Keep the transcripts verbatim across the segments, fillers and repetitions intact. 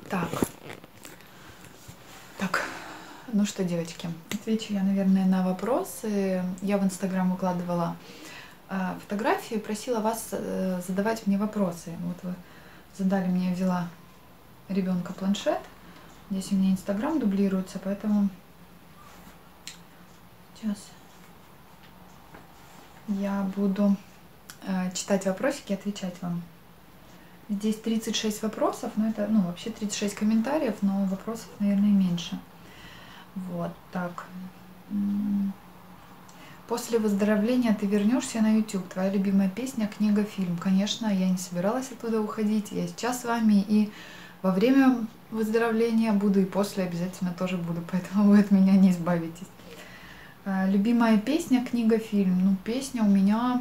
Так. Так. Ну что, девочки, отвечу я, наверное, на вопросы. Я в Инстаграм выкладывала э, фотографии, просила вас э, задавать мне вопросы. Вот вы задали мне, я взяла ребенка планшет. Здесь у меня Инстаграм дублируется, поэтому сейчас я буду э, читать вопросики и отвечать вам. Здесь тридцать шесть вопросов, но это, ну, вообще тридцать шесть комментариев, но вопросов, наверное, меньше. Вот так. После выздоровления ты вернешься на YouTube. Твоя любимая песня, книга, фильм. Конечно, я не собиралась оттуда уходить. Я сейчас с вами и во время выздоровления буду, и после обязательно тоже буду. Поэтому вы от меня не избавитесь. Любимая песня, книга, фильм. Ну, песня у меня...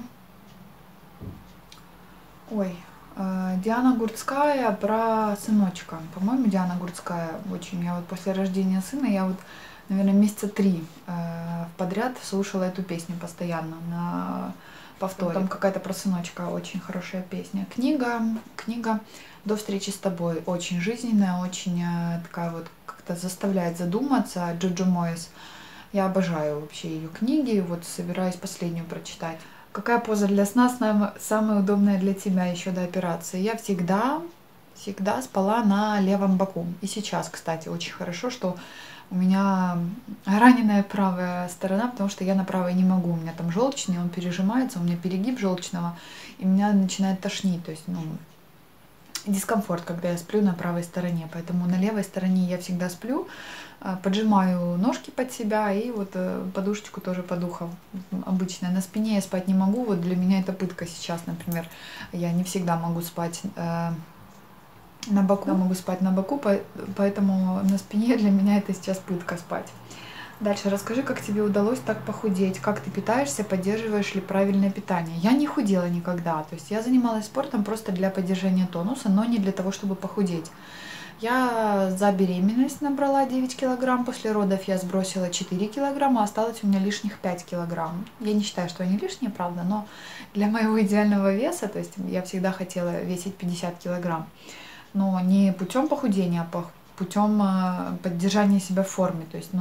Ой, Диана Гурцкая про сыночка. По-моему, Диана Гурцкая очень. Я вот после рождения сына, я вот, наверное, месяца три подряд слушала эту песню постоянно на повторе. Там какая-то про сыночка, очень хорошая песня. Книга, книга «До встречи с тобой». Очень жизненная, очень такая вот, как-то заставляет задуматься. Джоджо Моэс. Я обожаю вообще ее книги. Вот собираюсь последнюю прочитать. Какая поза для сна самая удобная для тебя еще до операции? Я всегда, всегда спала на левом боку. И сейчас, кстати, очень хорошо, что у меня раненая правая сторона, потому что я на правой не могу. У меня там желчный, он пережимается, у меня перегиб желчного, и меня начинает тошнить. То есть, ну, дискомфорт, когда я сплю на правой стороне. Поэтому на левой стороне я всегда сплю, поджимаю ножки под себя и вот подушечку тоже под ухом. Обычно на спине я спать не могу. Вот для меня это пытка сейчас, например. Я не всегда могу спать э, на боку, могу спать на боку, поэтому на спине для меня это сейчас пытка спать. Дальше расскажи, как тебе удалось так похудеть, как ты питаешься, поддерживаешь ли правильное питание. Я не худела никогда, то есть я занималась спортом просто для поддержания тонуса, но не для того, чтобы похудеть. Я за беременность набрала девять килограмм, после родов я сбросила четыре килограмма, осталось у меня лишних пять килограмм. Я не считаю, что они лишние, правда, но для моего идеального веса, то есть я всегда хотела весить пятьдесят килограмм, но не путем похудения, а путем поддержания себя в форме, то есть, ну,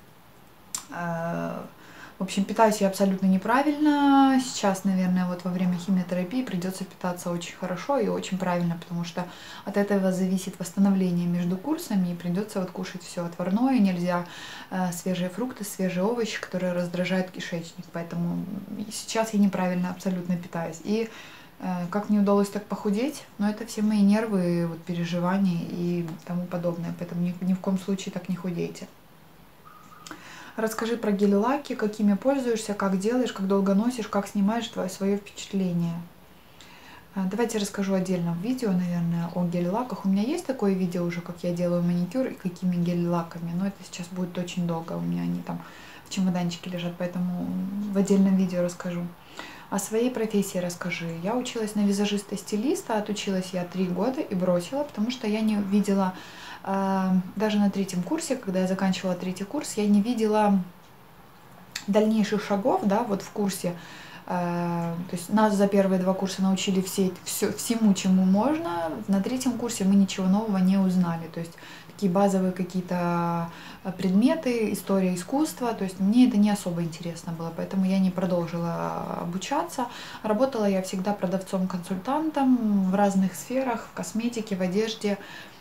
в общем, питаюсь я абсолютно неправильно. Сейчас, наверное, вот во время химиотерапии придется питаться очень хорошо и очень правильно, потому что от этого зависит восстановление между курсами, и придется вот кушать все отварное, нельзя свежие фрукты, свежие овощи, которые раздражают кишечник. Поэтому сейчас я неправильно абсолютно питаюсь. И как мне удалось так похудеть? Но это все мои нервы, вот, переживания и тому подобное. Поэтому ни, ни в коем случае так не худейте. Расскажи про гель-лаки, какими пользуешься, как делаешь, как долго носишь, как снимаешь твое свое впечатление. Давайте расскажу отдельно в видео, наверное, о гель-лаках. У меня есть такое видео уже, как я делаю маникюр и какими гель-лаками, но это сейчас будет очень долго. У меня они там в чемоданчике лежат, поэтому в отдельном видео расскажу. О своей профессии расскажи. Я училась на визажиста-стилиста, отучилась я три года и бросила, потому что я не видела... Даже на третьем курсе, когда я заканчивала третий курс, я не видела дальнейших шагов, да, вот в курсе. То есть нас за первые два курса научили все, все, всему, чему можно. На третьем курсе мы ничего нового не узнали. То есть такие базовые какие-то предметы, история искусства. То есть мне это не особо интересно было, поэтому я не продолжила обучаться. Работала я всегда продавцом-консультантом в разных сферах, в косметике, в одежде.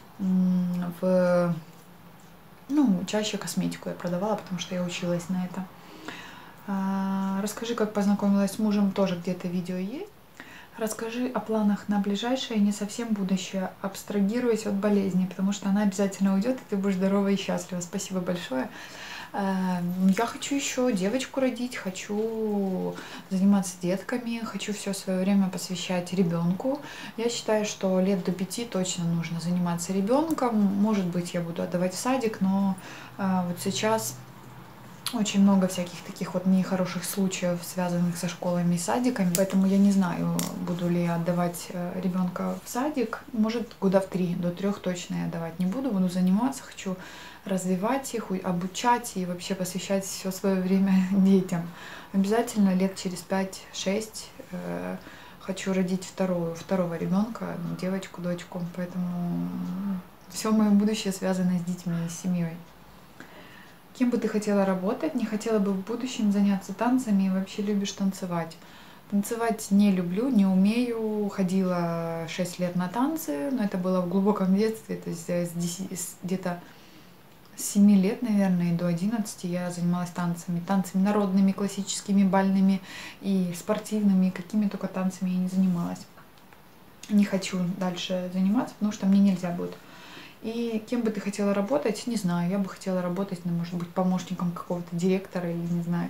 В, ну, чаще косметику я продавала, потому что я училась на это. А, расскажи, как познакомилась с мужем, тоже где-то видео есть. Расскажи о планах на ближайшее, не совсем будущее, абстрагируясь от болезни, потому что она обязательно уйдет, и ты будешь здорова и счастлива. Спасибо большое. Я хочу еще девочку родить, хочу заниматься детками, хочу все свое время посвящать ребенку. Я считаю, что лет до пяти точно нужно заниматься ребенком. Может быть, я буду отдавать в садик, но вот сейчас очень много всяких таких вот нехороших случаев, связанных со школами и садиками. Поэтому я не знаю, буду ли отдавать ребенка в садик. Может, года в три, до трех точно я отдавать не буду. Буду заниматься, хочу развивать их, обучать и вообще посвящать все свое время детям. Обязательно лет через пять-шесть э, хочу родить вторую, второго ребенка, девочку, дочку. Поэтому Все мое будущее связано с детьми и с семьей. Кем бы ты хотела работать? Не хотела бы в будущем заняться танцами и вообще любишь танцевать? Танцевать не люблю, не умею. Ходила шесть лет на танцы, но это было в глубоком детстве, то есть с десяти, с где-то с семи лет, наверное, и до одиннадцати я занималась танцами. Танцами народными, классическими, бальными и спортивными, и какими только танцами я не занималась. Не хочу дальше заниматься, потому что мне нельзя будет. И кем бы ты хотела работать? Не знаю. Я бы хотела работать, ну, может быть, помощником какого-то директора или не знаю.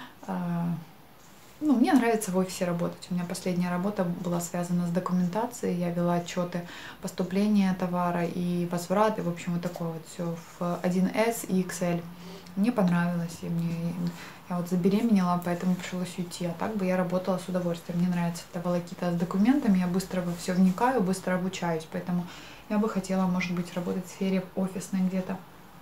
Ну, мне нравится в офисе работать. У меня последняя работа была связана с документацией. Я вела отчеты поступления товара и возврат, и, в общем, вот такое вот все в один эс и икс эль. Мне понравилось, и мне я вот забеременела, поэтому пришлось уйти. А так бы я работала с удовольствием. Мне нравится эта волокита с документами, я быстро во все вникаю, быстро обучаюсь, поэтому я бы хотела, может быть, работать в сфере офисной где-то.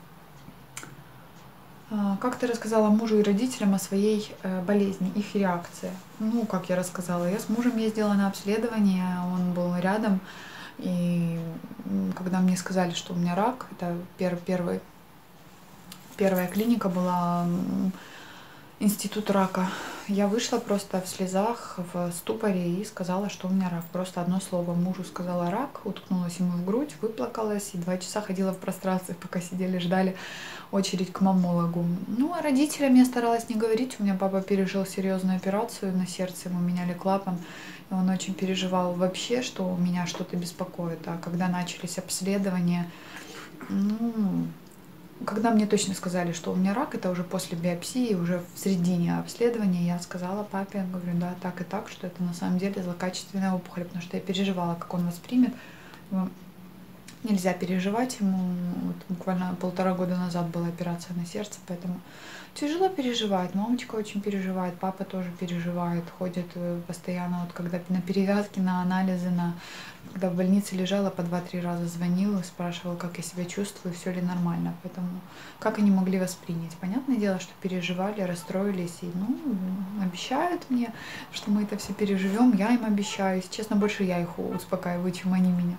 Как ты рассказала мужу и родителям о своей болезни, их реакции? Ну, как я рассказала, я с мужем ездила на обследование, он был рядом, и когда мне сказали, что у меня рак, это пер, первый, первая клиника была институт рака, я вышла просто в слезах, в ступоре и сказала, что у меня рак. Просто одно слово. Мужу сказала рак, уткнулась ему в грудь, выплакалась и два часа ходила в пространстве, пока сидели, ждали очередь к маммологу. Ну, а родителям я старалась не говорить. У меня папа пережил серьезную операцию на сердце, ему меняли клапан. И он очень переживал вообще, что у меня что-то беспокоит. А когда начались обследования, ну, когда мне точно сказали, что у меня рак, это уже после биопсии, уже в середине обследования, я сказала папе, говорю, да, так и так, что это на самом деле злокачественная опухоль, потому что я переживала, как он воспримет. Нельзя переживать ему. Вот буквально полтора года назад была операция на сердце, поэтому тяжело переживает. Мамочка очень переживает, папа тоже переживает, ходит постоянно, вот когда на перевязки, на анализы, на... когда в больнице лежала, по два-три раза звонила, спрашивала, как я себя чувствую, все ли нормально. Поэтому как они могли воспринять? Понятное дело, что переживали, расстроились, и ну, обещают мне, что мы это все переживем, я им обещаю. Если честно, больше я их успокаиваю, чем они меня.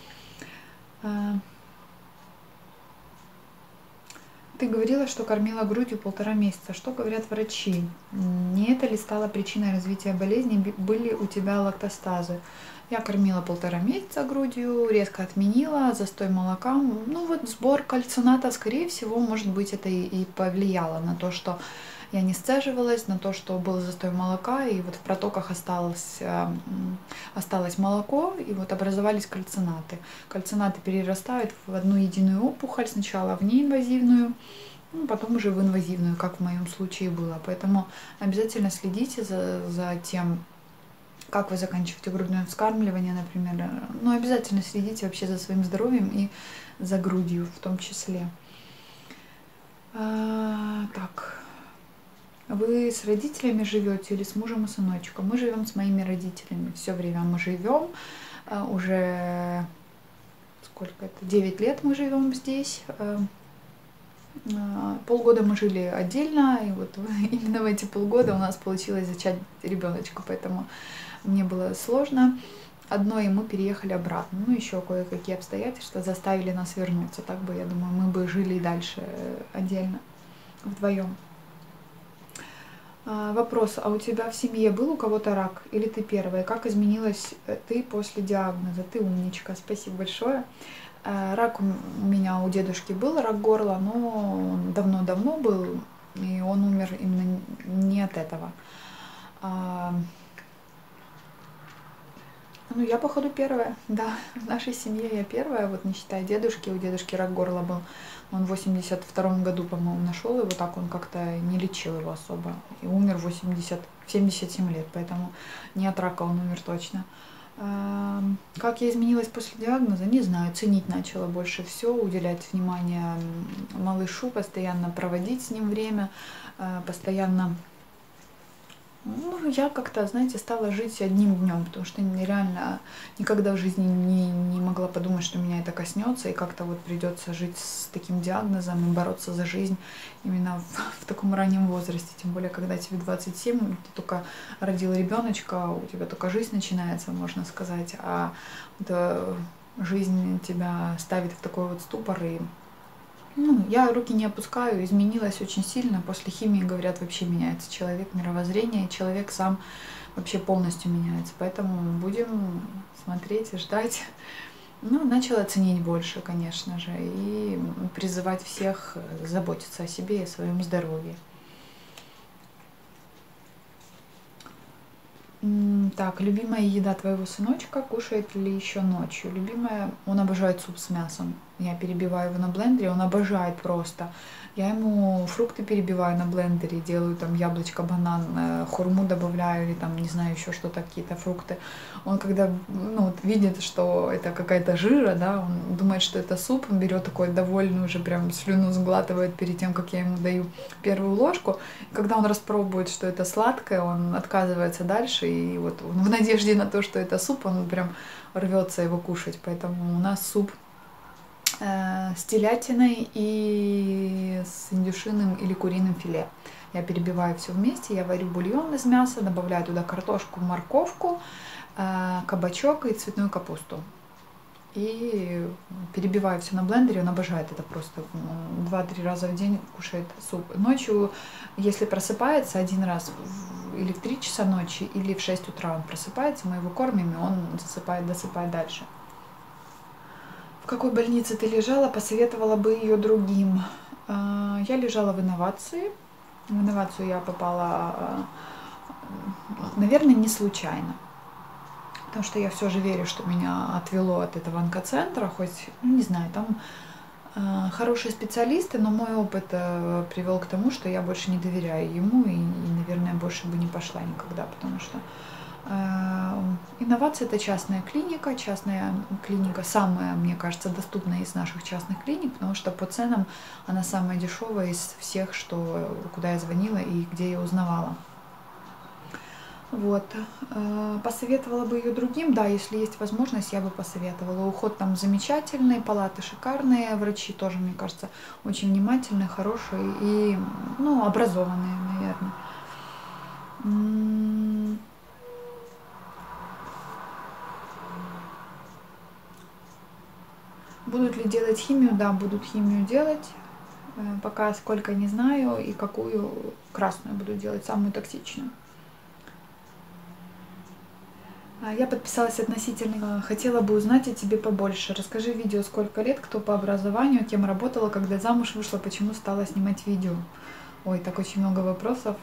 Ты говорила, что кормила грудью полтора месяца. Что говорят врачи? Не это ли стало причиной развития болезни? Были у тебя лактостазы? Я кормила полтора месяца грудью, резко отменила, застой молока. Ну вот сбор кальцината, скорее всего, может быть, это и повлияло на то, что я не сцеживалась, на то, что был застой молока, и вот в протоках осталось, осталось молоко, и вот образовались кальцинаты. Кальцинаты перерастают в одну единую опухоль, сначала в неинвазивную, ну, потом уже в инвазивную, как в моем случае было. Поэтому обязательно следите за, за тем, как вы заканчиваете грудное вскармливание, например. Но обязательно следите вообще за своим здоровьем и за грудью в том числе. А, так... Вы с родителями живете или с мужем и сыночком? Мы живем с моими родителями. Все время мы живем. Уже сколько это? девять лет мы живем здесь. Полгода мы жили отдельно, и вот именно в эти полгода у нас получилось зачать ребеночка, поэтому мне было сложно одной, и мы переехали обратно. Ну, еще кое-какие обстоятельства заставили нас вернуться. Так бы, я думаю, мы бы жили и дальше отдельно, вдвоем. Вопрос, а у тебя в семье был у кого-то рак или ты первая? Как изменилась ты после диагноза? Ты умничка, спасибо большое. Рак у меня у дедушки был, рак горла, но он давно-давно был, и он умер именно не от этого. Ну, я, походу, первая, да, в нашей семье я первая, вот не считая дедушки, у дедушки рак горла был. Он в восемьдесят втором году, по-моему, нашел его, так он как-то не лечил его особо. И умер в восемьдесят, в семьдесят семь лет, поэтому не от рака он умер точно. Как я изменилась после диагноза, не знаю, ценить начала больше все, уделять внимание малышу, постоянно проводить с ним время, постоянно... Ну, я как-то, знаете, стала жить одним днем, потому что реально никогда в жизни не, не могла подумать, что меня это коснется, и как-то вот придется жить с таким диагнозом и бороться за жизнь именно в, в таком раннем возрасте. Тем более, когда тебе двадцать семь, ты только родил ребеночка, у тебя только жизнь начинается, можно сказать, а вот, жизнь тебя ставит в такой вот ступор. И ну, я руки не опускаю, изменилась очень сильно. После химии, говорят, вообще меняется человек, мировоззрение, и человек сам вообще полностью меняется. Поэтому будем смотреть и ждать. Ну, начала ценить больше, конечно же, и призывать всех заботиться о себе и о своем здоровье. Так, любимая еда твоего сыночка, кушает ли еще ночью? Любимая, он обожает суп с мясом. Я перебиваю его на блендере, он обожает просто. Я ему фрукты перебиваю на блендере, делаю там яблочко, банан, хурму добавляю или там, не знаю, еще что-то, какие-то фрукты. Он когда ну, вот видит, что это какая-то жижа, да, он думает, что это суп, он берет такой довольный, уже прям слюну сглатывает перед тем, как я ему даю первую ложку. И когда он распробует, что это сладкое, он отказывается дальше, и вот в надежде на то, что это суп, он прям рвется его кушать. Поэтому у нас суп с телятиной и с индюшиным или куриным филе. Я перебиваю все вместе, я варю бульон из мяса, добавляю туда картошку, морковку, кабачок и цветную капусту. И перебиваю все на блендере, он обожает это просто. два-три раза в день кушает суп. Ночью, если просыпается один раз или в три часа ночи, или в шесть утра он просыпается, мы его кормим, и он засыпает, досыпает дальше. В какой больнице ты лежала, посоветовала бы ее другим? Я лежала в инновации. В инновацию я попала, наверное, не случайно. Потому что я все же верю, что меня отвело от этого онкоцентра. Хоть, ну, не знаю, там хорошие специалисты, но мой опыт привел к тому, что я больше не доверяю ему и, и наверное, больше бы не пошла никогда, потому что инновация — это частная клиника. Частная клиника самая, мне кажется, доступная из наших частных клиник, потому что по ценам она самая дешевая из всех, что, куда я звонила и где я узнавала. Вот. Посоветовала бы ее другим, да, если есть возможность, я бы посоветовала. Уход там замечательный, палаты шикарные, врачи тоже, мне кажется, очень внимательные, хорошие и, ну, образованные, наверное. Будут ли делать химию? Да, будут химию делать. Пока сколько не знаю и какую красную буду делать, самую токсичную. Я подписалась относительно. Хотела бы узнать о тебе побольше. Расскажи видео, сколько лет, кто по образованию, кем работала, когда замуж вышла, почему стала снимать видео. Ой, так очень много вопросов.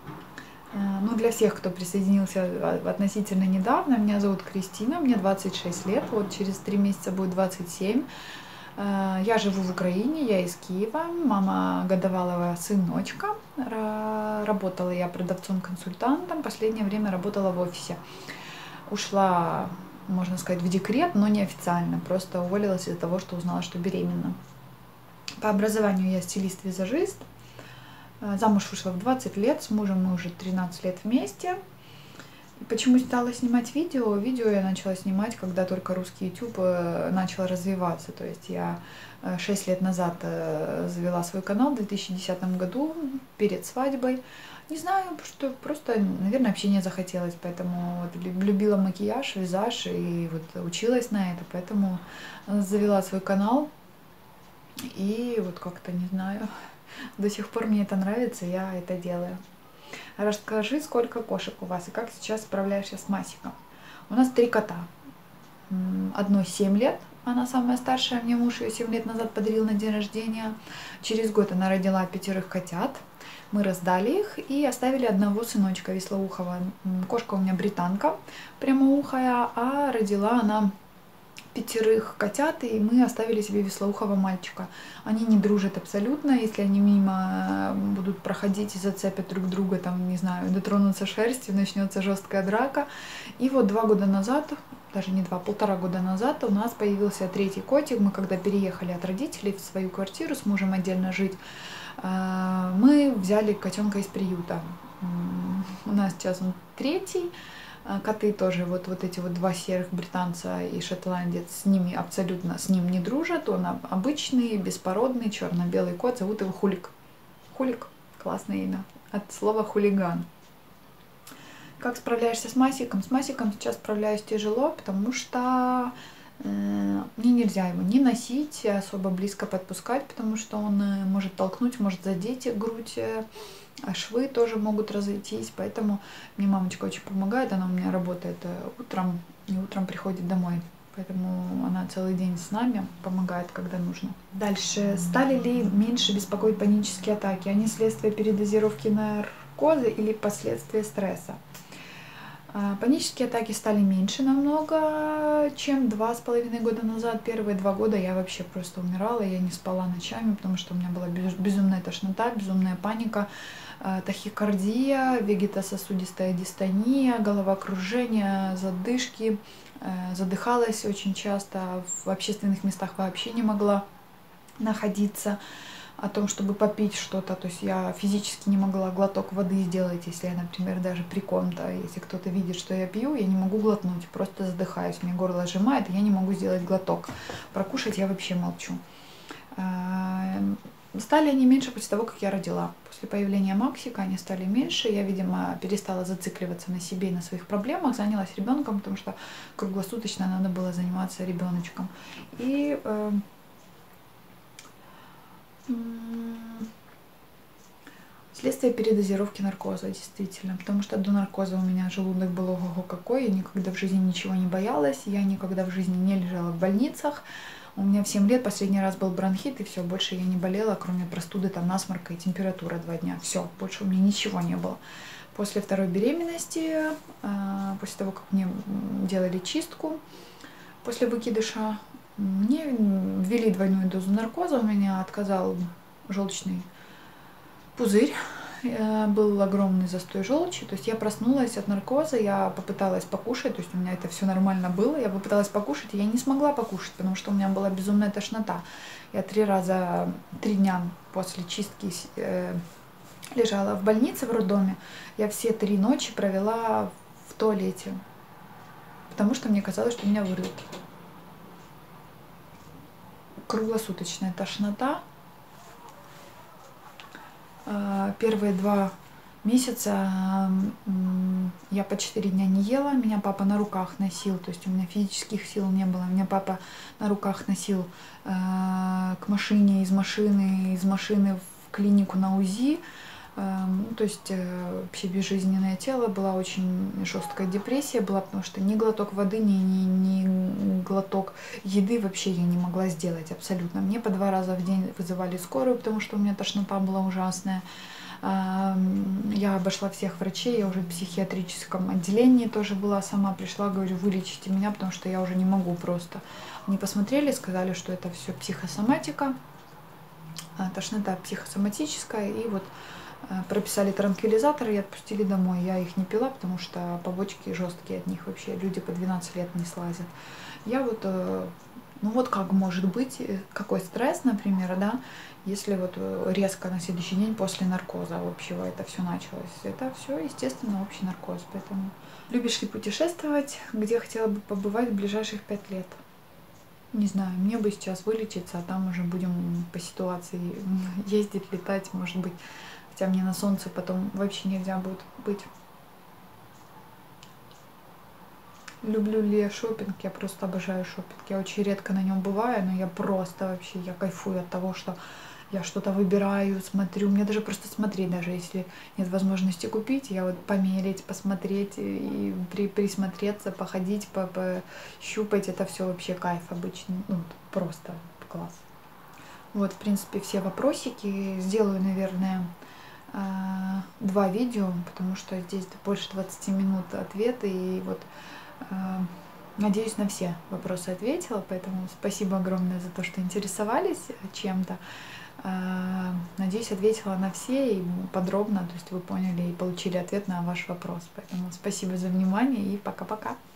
Ну, для всех, кто присоединился относительно недавно, меня зовут Кристина, мне двадцать шесть лет, вот через три месяца будет двадцать семь. Я живу в Украине, я из Киева, мама годовалого сыночка. Работала я продавцом-консультантом, в последнее время работала в офисе. Ушла, можно сказать, в декрет, но неофициально, просто уволилась из-за того, что узнала, что беременна. По образованию я стилист-визажист. Замуж вышла в двадцать лет, с мужем мы уже тринадцать лет вместе. Почему стала снимать видео? Видео я начала снимать, когда только русский YouTube начал развиваться. То есть я шесть лет назад завела свой канал в две тысячи десятом году, перед свадьбой. Не знаю, что просто, наверное, общение захотелось, поэтому вот любила макияж, визаж и вот училась на это, поэтому завела свой канал. И вот как-то, не знаю, до сих пор мне это нравится, я это делаю. Расскажи, сколько кошек у вас и как сейчас справляешься с Масиком. У нас три кота. Одной семь лет, она самая старшая, мне муж ее семь лет назад подарил на день рождения. Через год она родила пятерых котят. Мы раздали их и оставили одного сыночка вислоухого. Кошка у меня британка, прямоухая, а родила она пятерых котят, и мы оставили себе вислоухого мальчика. Они не дружат абсолютно, если они мимо будут проходить и зацепят друг друга, там, не знаю, дотронутся шерстью, начнется жесткая драка. И вот два года назад, даже не два, полтора года назад у нас появился третий котик. Мы когда переехали от родителей в свою квартиру с мужем отдельно жить, мы взяли котенка из приюта. У нас сейчас он третий. Коты тоже, вот, вот эти вот два серых, британца и шотландец, с ними абсолютно с ним не дружат. Он обычный, беспородный, черно-белый кот, зовут его Хулик. Хулик, классное имя, от слова хулиган. Как справляешься с Масиком? С Масиком сейчас справляюсь тяжело, потому что Мне нельзя его не носить, особо близко подпускать, потому что он может толкнуть, может задеть грудь, а швы тоже могут разойтись, поэтому мне мамочка очень помогает, она у меня работает утром и утром приходит домой. Поэтому она целый день с нами, помогает, когда нужно. Дальше. Стали ли меньше беспокоить панические атаки? Они следствие передозировки наркоза или последствия стресса? Панические атаки стали меньше намного, чем два с половиной года назад. Первые два года я вообще просто умирала, я не спала ночами, потому что у меня была безумная тошнота, безумная паника, тахикардия, вегетососудистая дистония, головокружение, задышки. Задыхалась очень часто, в общественных местах вообще не могла находиться. О том, чтобы попить что-то, то есть я физически не могла глоток воды сделать, если я, например, даже при ком-то, если кто-то видит, что я пью, я не могу глотнуть, просто задыхаюсь, мне горло сжимает, и я не могу сделать глоток. Прокушать я вообще молчу. Стали они меньше после того, как я родила. После появления Максика они стали меньше. Я, видимо, перестала зацикливаться на себе и на своих проблемах, занялась ребенком, потому что круглосуточно надо было заниматься ребеночком. И э, следствие передозировки наркоза, действительно. Потому что до наркоза у меня желудок был ого-го какой. Я никогда в жизни ничего не боялась. Я никогда в жизни не лежала в больницах. У меня в семь лет последний раз был бронхит, и все, больше я не болела, кроме простуды, там, насморка и температура два дня. Все, больше у меня ничего не было. После второй беременности, после того, как мне делали чистку, после выкидыша, мне ввели двойную дозу наркоза, у меня отказал желчный пузырь, был огромный застой желчи, то есть я проснулась от наркоза, я попыталась покушать, то есть у меня это все нормально было, я попыталась покушать, и я не смогла покушать, потому что у меня была безумная тошнота. Я три раза, три дня после чистки э, лежала в больнице, в роддоме, я все три ночи провела в туалете, потому что мне казалось, что меня вырвет. Круглосуточная тошнота. Первые два месяца я по четыре дня не ела, меня папа на руках носил, то есть у меня физических сил не было, меня папа на руках носил к машине, из машины, из машины в клинику на УЗИ, то есть вообще безжизненное тело, была очень жесткая депрессия была, потому что ни глоток воды, ни, ни, ни глоток еды вообще я не могла сделать абсолютно. Мне по два раза в день вызывали скорую, потому что у меня тошнота была ужасная. Я обошла всех врачей, я уже в психиатрическом отделении тоже была, сама пришла, говорю, вылечите меня, потому что я уже не могу просто. Они посмотрели, сказали, что это все психосоматика, тошнота психосоматическая, и вот прописали транквилизаторы и отпустили домой. Я их не пила, потому что побочки жесткие от них вообще. Люди по двенадцать лет не слазят. Я вот, ну вот как может быть, какой стресс, например, да, если вот резко на следующий день после наркоза общего это все началось. Это все, естественно, общий наркоз. Поэтому любишь ли путешествовать? Где хотела бы побывать в ближайших пять лет? Не знаю, мне бы сейчас вылечиться, а там уже будем по ситуации ездить, летать, может быть. Хотя мне на солнце потом вообще нельзя будет быть. Люблю ли я шопинг? Я просто обожаю шопинг. Я очень редко на нем бываю, но я просто вообще, я кайфую от того, что я что-то выбираю, смотрю. Мне даже просто смотреть, даже если нет возможности купить, я вот померить, посмотреть и при, присмотреться, походить, по, пощупать. Это все вообще кайф обычный. Ну, просто класс. Вот, в принципе, все вопросики. Сделаю, наверное, два видео, потому что здесь больше двадцати минут ответы, и вот надеюсь, на все вопросы ответила, поэтому спасибо огромное за то, что интересовались чем-то. Надеюсь, ответила на все и подробно, то есть вы поняли и получили ответ на ваш вопрос. Поэтому спасибо за внимание и пока-пока.